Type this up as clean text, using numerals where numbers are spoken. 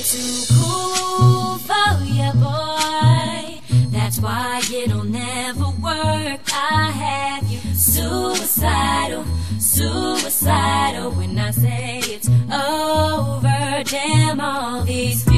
too cool for you, boy. That's why it'll never work. I have you suicidal, suicidal. When I say it's over, damn all these